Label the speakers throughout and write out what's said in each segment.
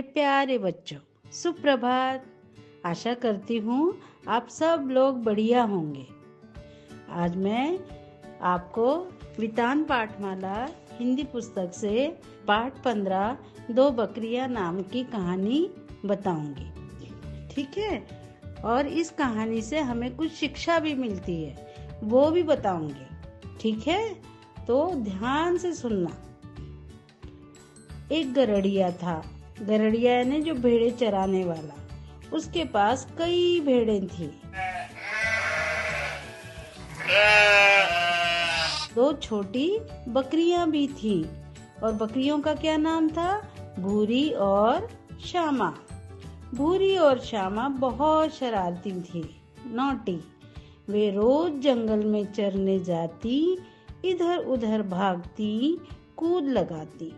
Speaker 1: मेरे प्यारे बच्चों, सुप्रभात। आशा करती हूँ आप सब लोग बढ़िया होंगे। आज मैं आपको वितान पाठमाला हिंदी पुस्तक से पाठ 15 दो बकरियां नाम की कहानी बताऊंगी। ठीक है, और इस कहानी से हमें कुछ शिक्षा भी मिलती है, वो भी बताऊंगी। ठीक है, तो ध्यान से सुनना। एक गरड़िया था। गरड़िया यानी जो भेड़े चराने वाला। उसके पास कई भेड़ें थी। दो छोटी बकरियां भी थी। और बकरियों का क्या नाम था? भूरी और श्यामा। भूरी और श्यामा बहुत शरारती थी, नॉटी। वे रोज जंगल में चरने जाती, इधर उधर भागती, कूद लगाती,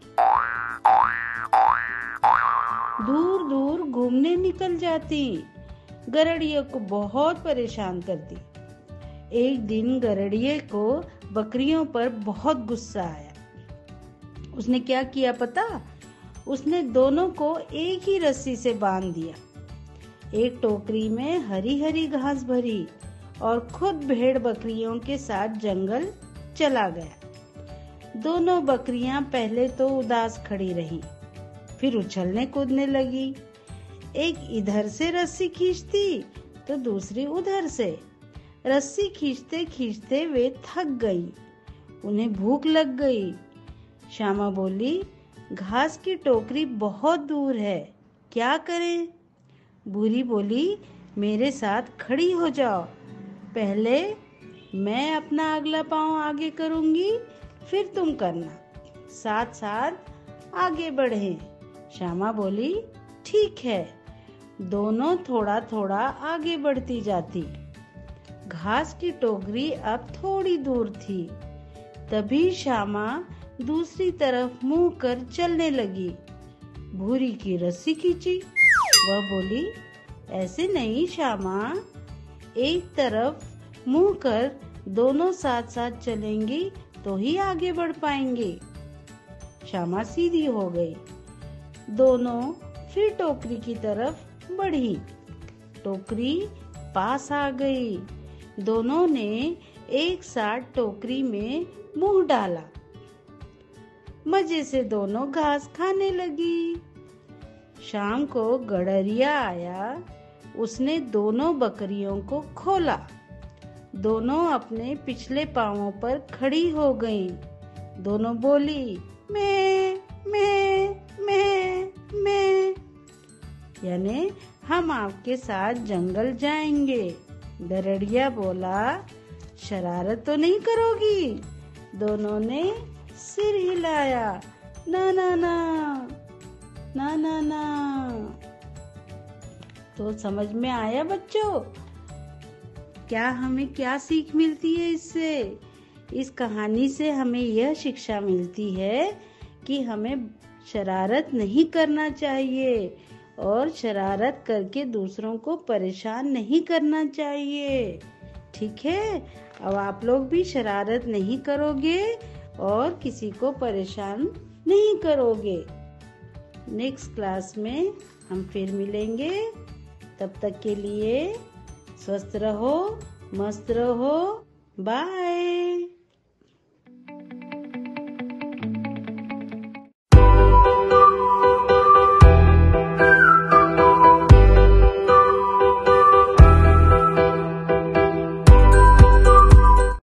Speaker 1: दूर दूर घूमने निकल जाती। गरड़िए को बहुत परेशान करती। एक दिन गरड़िए को बकरियों पर बहुत गुस्सा आया। उसने क्या किया पता? उसने दोनों को एक ही रस्सी से बांध दिया। एक टोकरी में हरी हरी घास भरी और खुद भेड़ बकरियों के साथ जंगल चला गया। दोनों बकरियां पहले तो उदास खड़ी रहीं, फिर उछलने कूदने लगी। एक इधर से रस्सी खींचती तो दूसरी उधर से। रस्सी खींचते खींचते वे थक गई। उन्हें भूख लग गई। श्यामा बोली, घास की टोकरी बहुत दूर है, क्या करें? भूरी बोली, मेरे साथ खड़ी हो जाओ। पहले मैं अपना अगला पांव आगे करूंगी, फिर तुम करना। साथ साथ आगे बढ़ें। श्यामा बोली, ठीक है। दोनों थोड़ा थोड़ा आगे बढ़ती जाती। घास की टोकरी अब थोड़ी दूर थी। तभी श्यामा दूसरी तरफ मुंह कर चलने लगी। भूरी की रस्सी खींची। वह बोली, ऐसे नहीं श्यामा, एक तरफ मुंह कर दोनों साथ साथ चलेंगी तो ही आगे बढ़ पाएंगे। श्यामा सीधी हो गई। दोनों फिर टोकरी की तरफ बढ़ी। टोकरी पास आ गई। दोनों ने एक साथ टोकरी में मुंह डाला। मजे से दोनों घास खाने लगी। शाम को गड़रिया आया। उसने दोनों बकरियों को खोला। दोनों अपने पिछले पांवों पर खड़ी हो गईं। दोनों बोली, मैं यानी हम आपके साथ जंगल जाएंगे। गरड़िया बोला, शरारत तो नहीं करोगी? दोनों ने सिर हिलाया, ना ना ना ना ना ना। तो समझ में आया बच्चों? हमें क्या सीख मिलती है इससे? इस कहानी से हमें यह शिक्षा मिलती है कि हमें शरारत नहीं करना चाहिए और शरारत करके दूसरों को परेशान नहीं करना चाहिए। ठीक है, अब आप लोग भी शरारत नहीं करोगे और किसी को परेशान नहीं करोगे। नेक्स्ट क्लास में हम फिर मिलेंगे। तब तक के लिए स्वस्थ रहो, मस्त रहो। बाय।